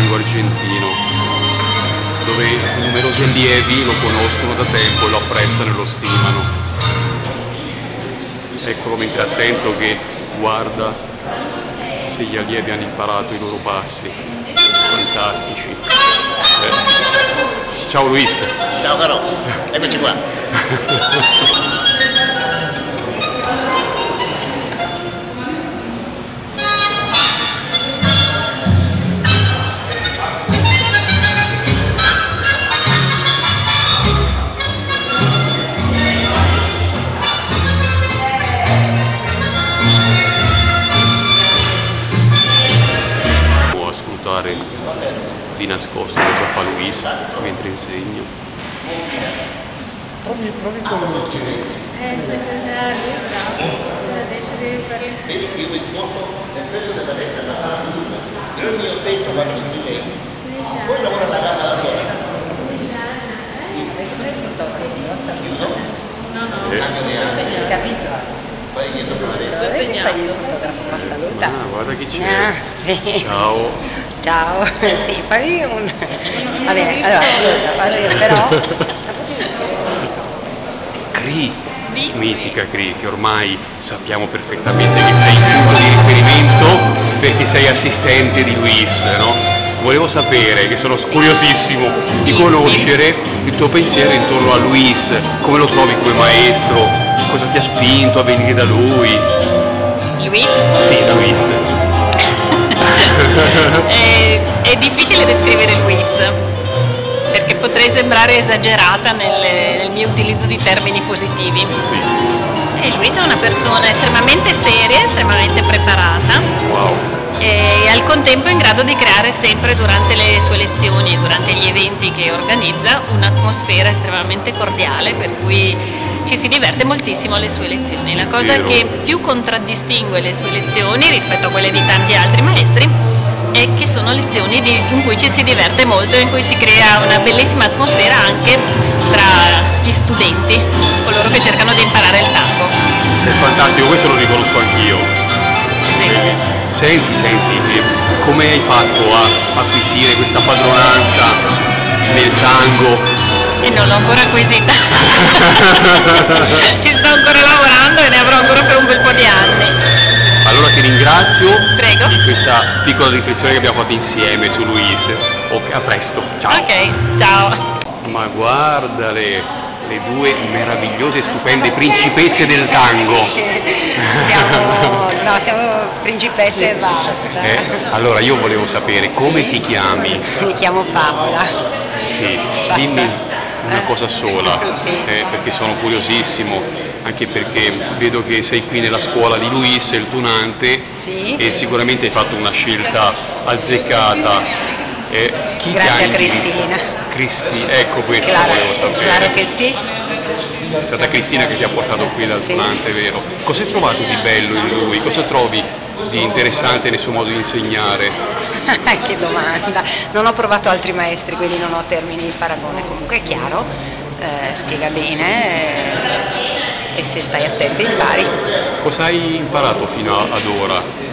tango argentino, dove numerosi allievi lo conoscono da tempo e lo apprezzano e lo stimano. Eccolo mentre attento che guarda se gli allievi hanno imparato i loro passi. Fantastici. Ciao Luis. Ciao caro, eccoci qua. Di nascosto cosa fa Luis mentre insegno. Provi con lui. Vedi che io mi sposto nel peso della destra e dalla sinistra. Io il mio petto quando si disegna. Poi lavora la gamba da sola. Capito? Poi dietro per la destra. Guarda chi c'è. Ciao. Ciao. Sì, fai un... Va bene, allora, vado io, però... Cri, mitica Cri, che ormai sappiamo perfettamente che sei il punto di riferimento perché sei assistente di Luis, no? Volevo sapere, che sono curiosissimo di conoscere il tuo pensiero intorno a Luis, come lo trovi come maestro, cosa ti ha spinto a venire da lui? Luis? Sì, da Luis. È difficile descrivere Luis, perché potrei sembrare esagerata nel mio utilizzo di termini positivi. Sì. E Luis è una persona estremamente seria, estremamente preparata. Wow. E al contempo in grado di creare sempre durante le sue lezioni e durante gli eventi che organizza un'atmosfera estremamente cordiale, per cui ci si diverte moltissimo alle sue lezioni. La cosa che più contraddistingue le sue lezioni rispetto a quelle di tanti altri maestri è che sono lezioni in cui ci si diverte molto, in cui si crea una bellissima atmosfera anche tra gli studenti, coloro che cercano di imparare il tango. È fantastico, questo lo riconosco anch'io. Sì. Senti, come hai fatto a acquisire questa padronanza nel tango? E non l'ho ancora acquisita. Ci sto ancora lavorando e ne avrò ancora per un bel po' di anni. Allora ti ringrazio. Prego. Di questa piccola riflessione che abbiamo fatto insieme su Luis. Ok, a presto. Ciao. Ok, ciao. Ma guardale, le due meravigliose e stupende principesse del tango. Siamo principesse e basta. Allora io volevo sapere come ti chiami? Mi chiamo Paola. Sì, dimmi una cosa sola, perché sono curiosissimo, anche perché vedo che sei qui nella scuola di Luis, il tunante, Sì. E sicuramente hai fatto una scelta azzeccata. Chi Grazie a ti ha Cristina. Ecco questo volevo sapere. Claro che sì. È stata Cristina che ti ha portato qui dal tunante, vero? Cosa hai trovato di bello in lui? Cosa trovi di interessante nel suo modo di insegnare? Che domanda. Non ho provato altri maestri, quindi non ho termini di paragone. Comunque è chiaro, spiega bene e se stai attento impari. Cosa hai imparato fino ad ora?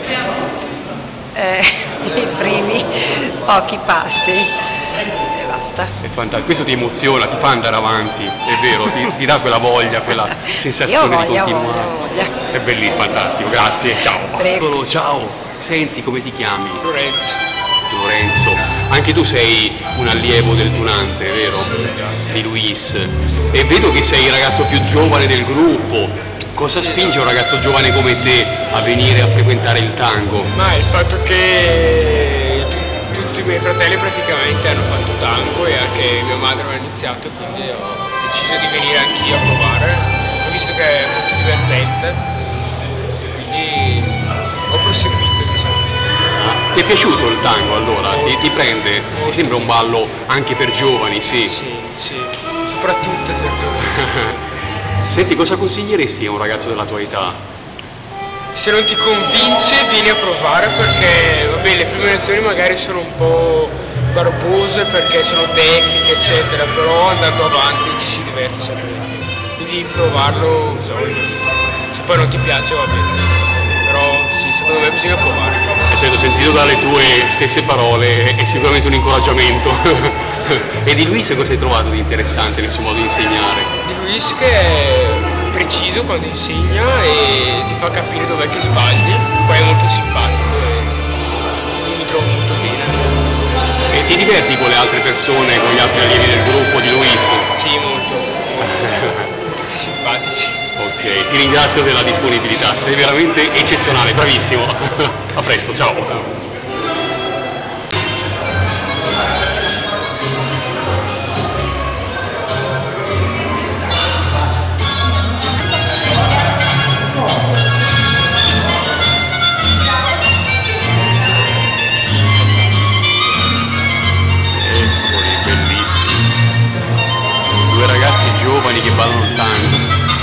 I primi pochi passi e basta. È fantastico, questo ti emoziona, ti fa andare avanti, è vero, ti dà quella voglia, quella sensazione di continuare. Voglia. È bellissimo, fantastico, grazie, ciao. Prego. Ciao, senti, come ti chiami? Lorenzo. Anche tu sei un allievo del tunante, vero? Di Luis. E vedo che sei il ragazzo più giovane del gruppo. Cosa spinge un ragazzo giovane come te a venire a frequentare il tango? Ma il fatto che tutti i miei fratelli praticamente hanno fatto tango e anche mia madre ha iniziato, quindi ho deciso di venire anch'io a provare. Ho visto che è molto divertente, quindi ho proseguito, diciamo. Ti è piaciuto il tango allora? Ti prende? Ti sembra un ballo anche per giovani, sì? Sì, soprattutto per giovani. Senti, cosa consiglieresti a un ragazzo della tua età? Se non ti convince vieni a provare, perché vabbè, le prime lezioni magari sono un po' barbose perché sono tecniche eccetera, però andando avanti ci si diverte sempre. Quindi provarlo bisogna. Se poi non ti piace va bene, però sì, secondo me bisogna provare. sentito dalle tue stesse parole, è sicuramente un incoraggiamento. E di Luis cosa hai trovato di interessante nel suo modo di insegnare? Di Luis che è preciso quando insegna e ti fa capire dov'è che sbagli, poi è molto simpatico e mi trovo molto bene. E ti diverti con le altre persone, con gli altri allievi del gruppo di Luis? Sì, molto simpatici. Ok, ti ringrazio della disponibilità, sei veramente eccezionale, bravissimo. A presto, ciao. Che ballano il tango.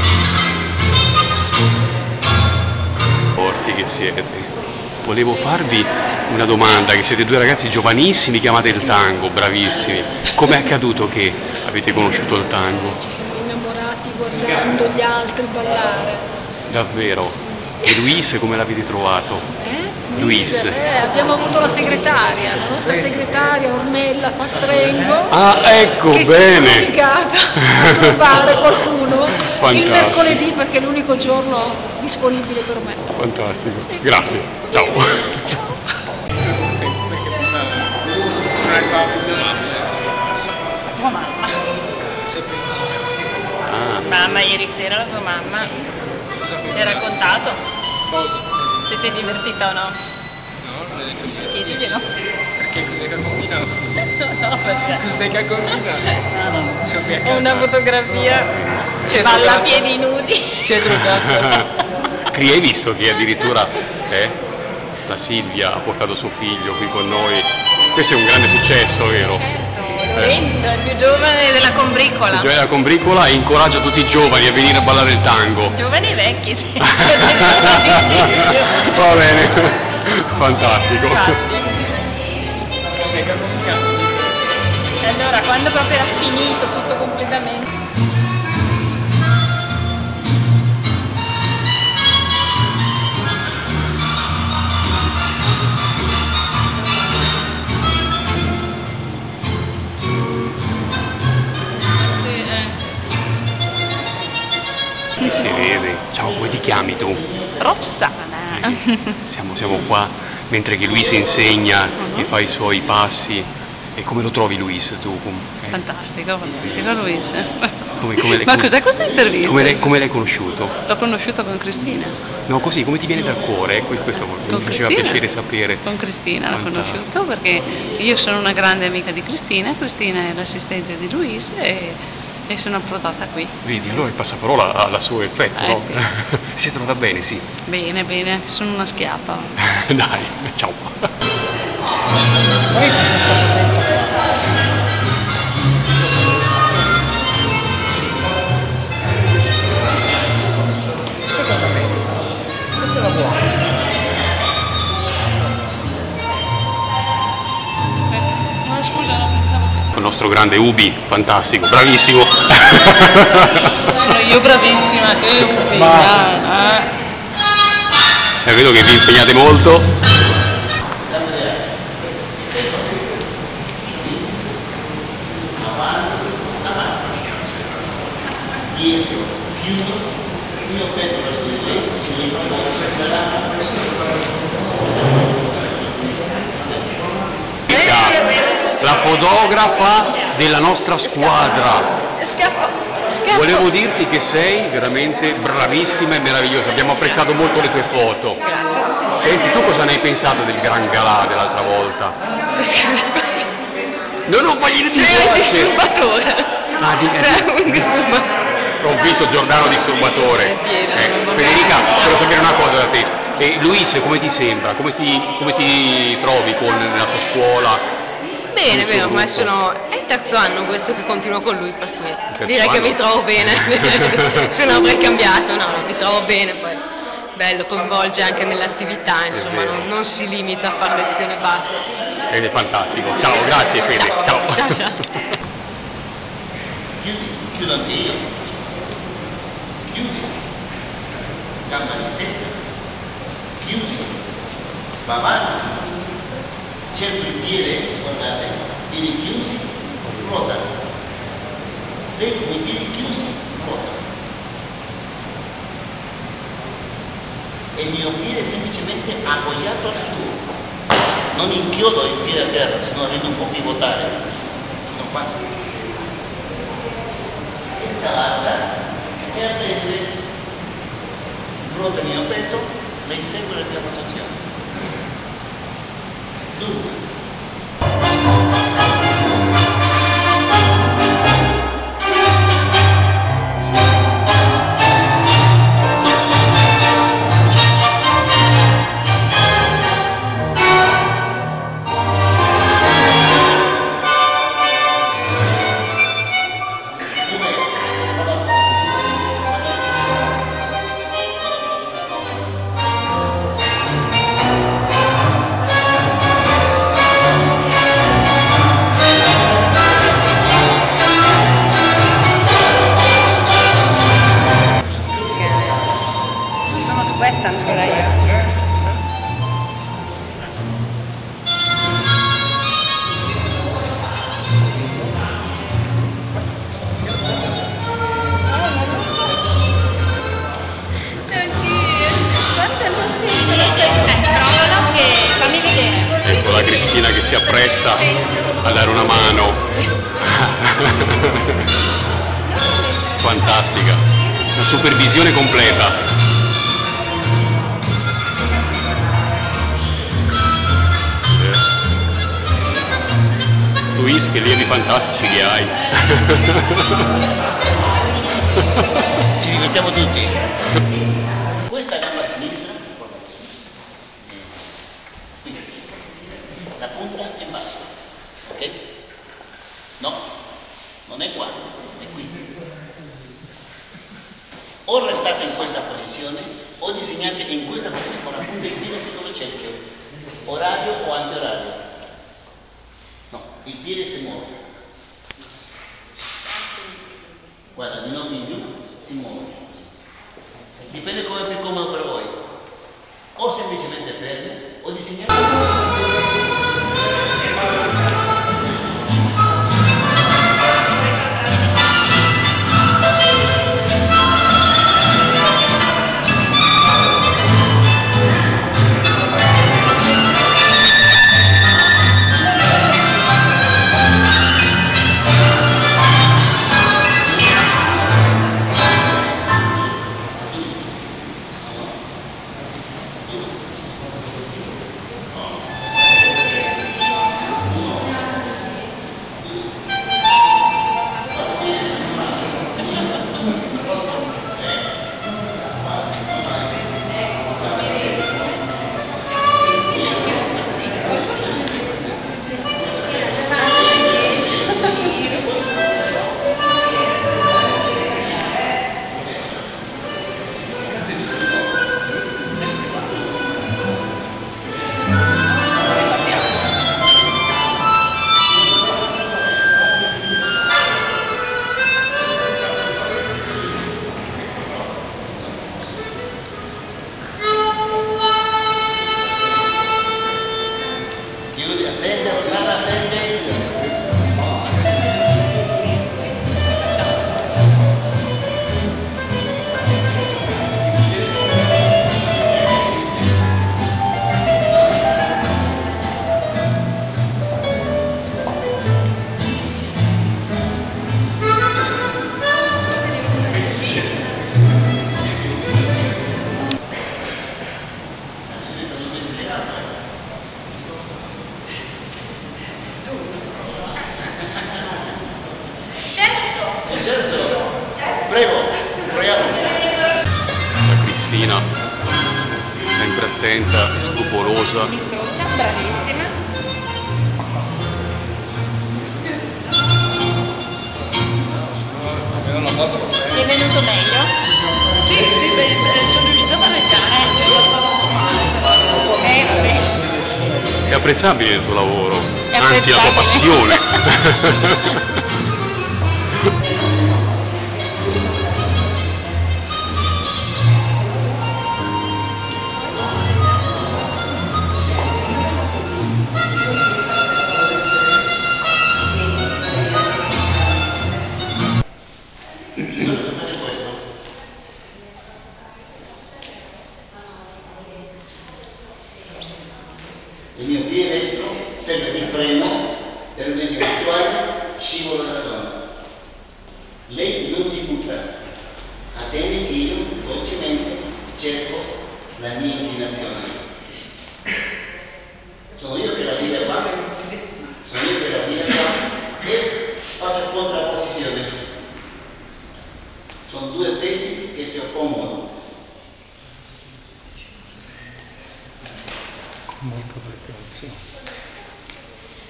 Forti che siete. Volevo farvi una domanda, che siete due ragazzi giovanissimi che amate il tango, bravissimi. Come è accaduto che avete conosciuto il tango? Innamorati guardando gli altri ballare. Davvero? E Luis come l'avete trovato? Luis? Abbiamo avuto la segretaria, la nostra segretaria Ornella Pastrengo. Ah, ecco, che bene. Che si è a trovare qualcuno Fantastico. il mercoledì perché è l'unico giorno disponibile per me. Fantastico. Grazie. Ciao. Perché non arrivava più mia mamma. Tua mamma. Ah. Mamma, ieri sera la tua mamma ti ha raccontato se ti è divertita o no? No, non è detto niente. Chiediglielo. Perché cos'è che ha combinato? No, perché? Cos'è che ha combinato? Ho una fotografia che C'è balla a drogato. piedi nudi. Si è drogato. Cri, hai visto che addirittura la Silvia ha portato suo figlio qui con noi? Questo è un grande successo, vero? Lorenzo, il più giovane della combricola. Gioia la combricola e incoraggia tutti i giovani a venire a ballare il tango. Giovani e vecchi, sì. Va bene, fantastico. Cos'è che ha combinato? E allora, quando proprio era finito tutto completamente? Si vede. Ciao, come ti chiami tu? Rossana. Siamo qua mentre che Luis insegna e fa i suoi passi. E come lo trovi Luis tu? Fantastico Luis. Ma cos'è questa intervista? Come l'hai conosciuto? L'ho conosciuto con Cristina. No, così, come ti viene dal cuore? Questo mi faceva piacere sapere. Con Cristina l'ho Fantastico. conosciuto perché io sono una grande amica di Cristina è l'assistente di Luis e sono approdata qui. Vedi, allora il passaparola ha il suo effetto, no? Sì. Si è trovata bene, sì. Bene, sono una schiappa. Dai, ciao. Il nostro grande Ubi, fantastico, bravissimo. Sono io bravissima, te Ubi. Vedo che vi impegnate molto. La fotografa della nostra squadra. Volevo dirti che sei veramente bravissima e meravigliosa, abbiamo apprezzato molto le tue foto. Senti, tu cosa ne hai pensato del Gran Galà dell'altra volta? Non voglio dire Ho visto Giordano disturbatore. Federica, volevo sapere una cosa da te. E Luis, come ti sembra? Come ti trovi la tua scuola? Bene, ormai è il terzo anno questo che continuo con lui, per cui direi che anno? mi trovo bene, se non avrei cambiato, no, mi trovo bene, poi bello, coinvolge anche nell'attività, insomma, non si limita a fare lezioni e basta. Ed è fantastico, ciao, grazie Fede, ciao. Chiudo anche io. Chiudi. Gamba di testa. Chiudi. va avanti, cerco il piede, guardate, piedi chiusi, ruota, seguo i piedi chiusi, ruota, e il mio piede è semplicemente appoggiato al suo, non inchiodo il piede a terra, se no arrivo un po' a pivotare, sono qua, e scalata, e attende, ruota il mio petto, le insegue la mia posizione. Dunque, questa ancora io. Provalo che fammi vedere. Ecco la Cristina che si appresta a dare una mano. Fantastica, una supervisione completa. Luis, che lievi fantastici che hai. ci divertiamo tutti. Questa gamba sinistra, qui, la punta è in basso, ok? No, non è qua, è qui. O restate in questa posizione, o disegnate in questa posizione con la punta di piede dove cerchio, orario o antiorario. No, il piede si muove. Guarda, di nuovo in giù, si muove. Dipende come è più comodo per voi. O semplicemente fermi, o disegnate. La Cristina, sempre attenta, scrupolosa. Bravissima. Ti è venuto meglio? Sì, sono riuscita a pareggiare, È apprezzabile il tuo lavoro, È anzi la tua apprezzabile. passione.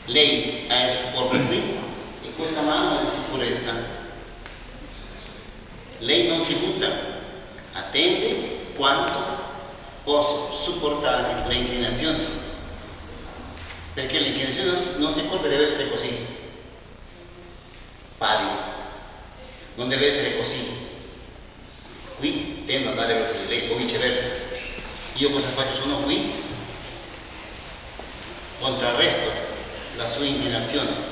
Lei ha il supporto qui e questa mano è di sicurezza. Lei non si butta, attende quanto posso supportare le inclinazioni, perché l'inclinazione non si può, deve essere così, pari, non deve essere così. Qui tendo ad andare verso di lei o viceversa. Io cosa faccio? Sono qui, contrarresto la sua inclinazione.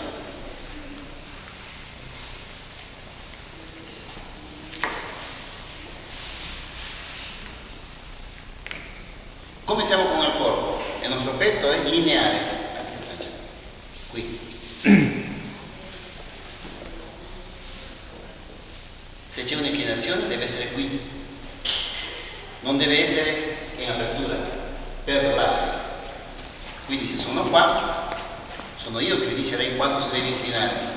Come siamo con il corpo? Il nostro petto è lineare. Qui. Se c'è un'inclinazione deve essere qui. Non deve essere in apertura, per l'asse. Quindi se sono qua, sono io che vi dicerei quanto si deve inclinare.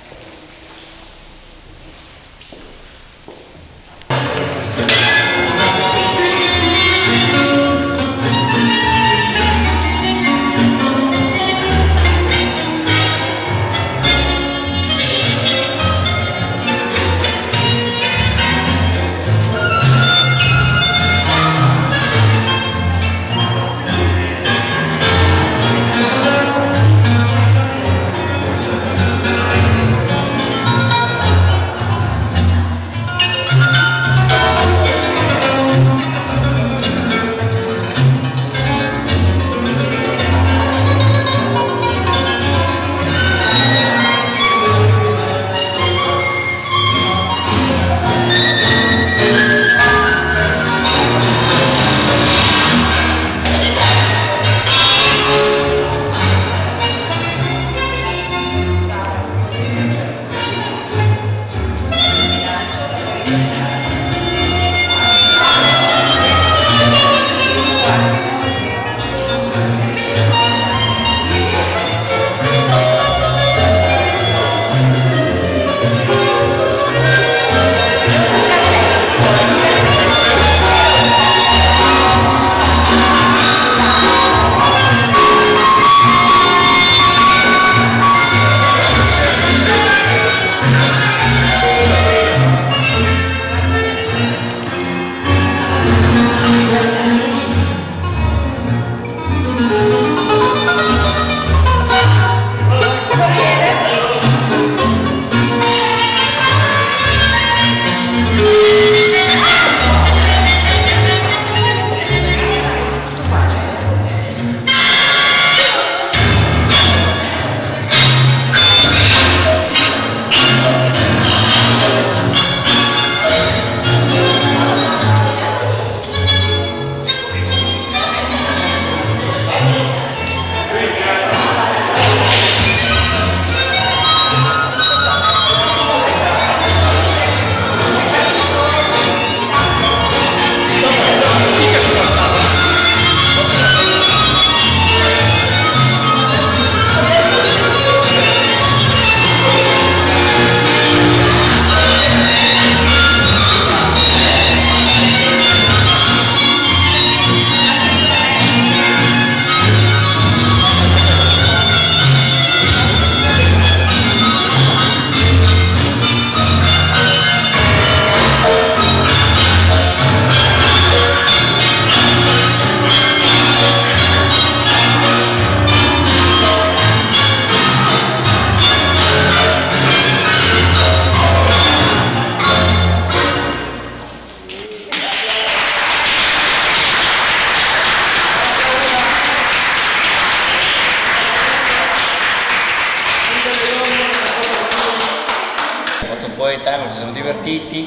ci siamo divertiti.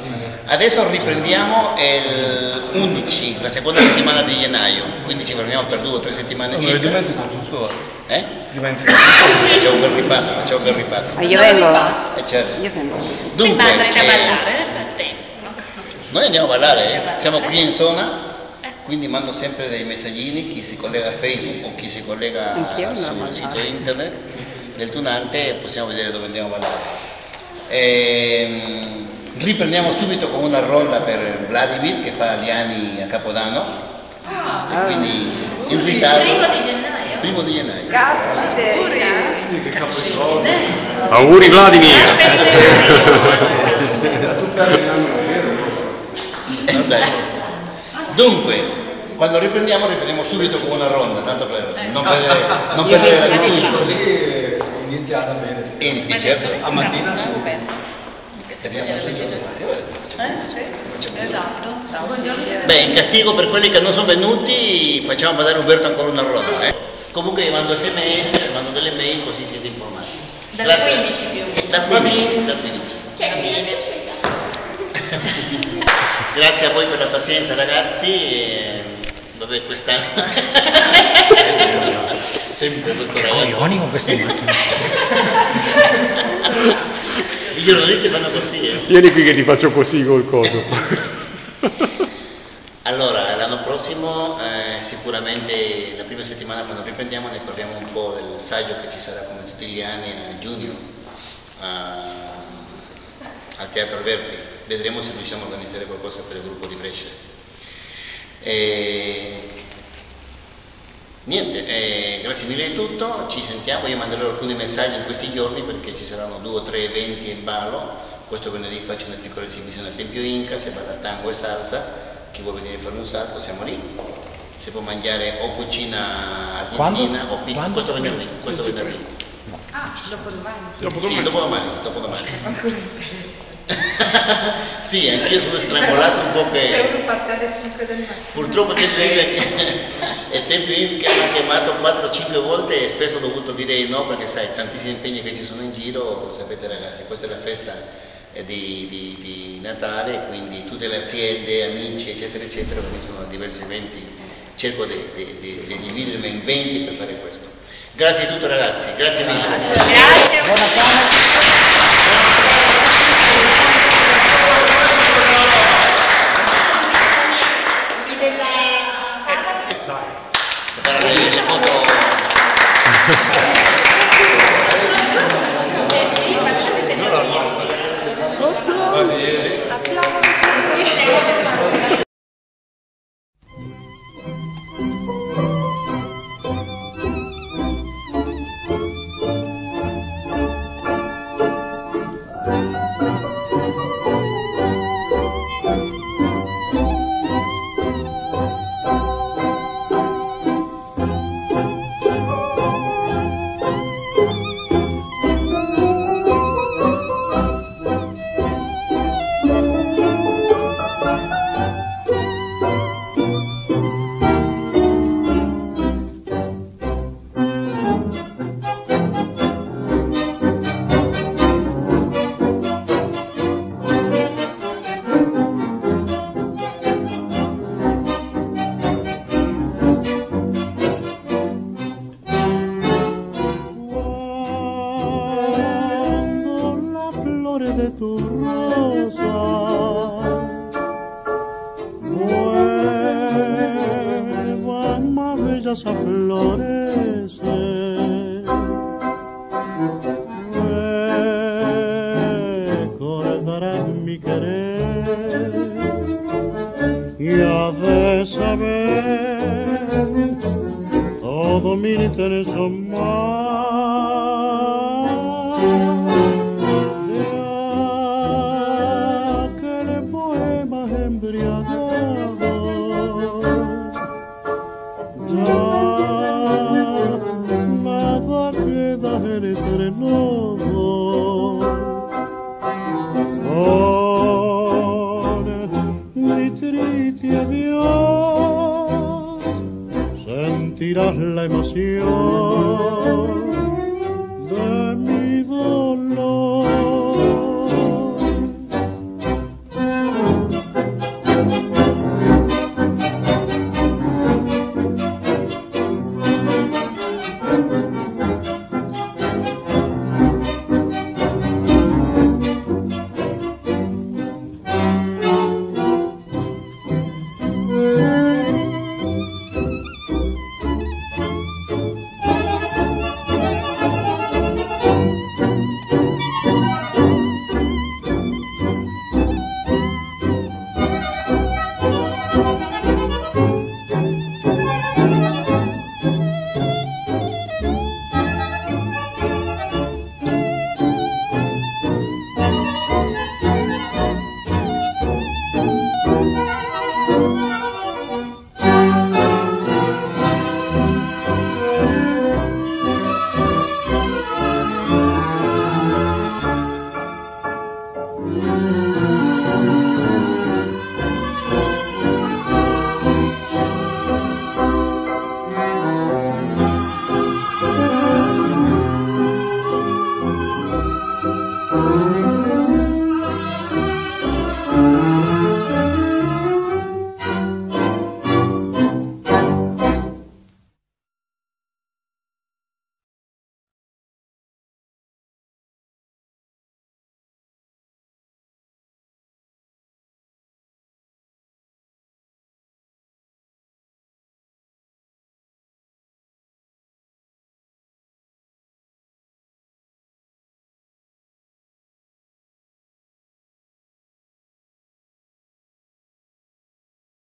Adesso riprendiamo il 11, la seconda settimana di gennaio, quindi ci fermiamo per 2 o 3 settimane. Non dimentico tutto. C'è un bel ripasso. Ma io vengo. Certo. Io vengo. Dunque, andrete a ballare nel frattempo. noi andiamo a ballare, siamo qui in zona. Quindi mando sempre dei messaggini, chi si collega a Facebook o chi si collega sul sito internet del Tunante, possiamo vedere dove andiamo a ballare. Riprendiamo subito con una ronda per Vladimir che fa gli anni a Capodanno, quindi invitarlo. 1 di gennaio. 1 di gennaio. Caspita! Auguri Vladimir! Dunque, quando riprendiamo subito con una ronda, tanto per non perdere la così iniziata bene. Certo, a mattina beh, in castigo per quelli che non sono venuti facciamo mandare Umberto ancora una ronda. Comunque vi mando SMS, mando delle mail così siete informati. Dal 15 più. Da 15. Grazie a voi per la pazienza ragazzi, dove quest'anno sempre questo ragazzo ironico queste i giornalisti fanno così Vieni qui che ti faccio così col coso. Allora l'anno prossimo sicuramente la prima settimana quando riprendiamo ne parliamo un po' del saggio che ci sarà come tutti gli anni a giugno al Teatro Verdi. Vedremo se riusciamo a organizzare qualcosa per il gruppo di Brescia. Niente, grazie mille di tutto, ci sentiamo, io manderò alcuni messaggi in questi giorni perché ci saranno 2 o 3 eventi in ballo. Questo venerdì faccio una piccola esibizione al Tempio Inca, si parla tango e salsa, chi vuole venire a fare un salto siamo lì, si può mangiare o cucina argentina o pizza, questo venerdì. Dopodomani. Sì, anch'io sono strangolato un po' che purtroppo il Tempio Inca mi ha chiamato 4-5 volte e spesso ho dovuto dire no perché sai, tantissimi impegni che ci sono in giro, sapete ragazzi, questa è la festa di Natale, quindi tutte le aziende, amici eccetera eccetera organizzano diversi eventi, cerco di dividermi in 20 per fare questo. Grazie a tutti ragazzi, grazie mille. Grazie. Sentirás la emoción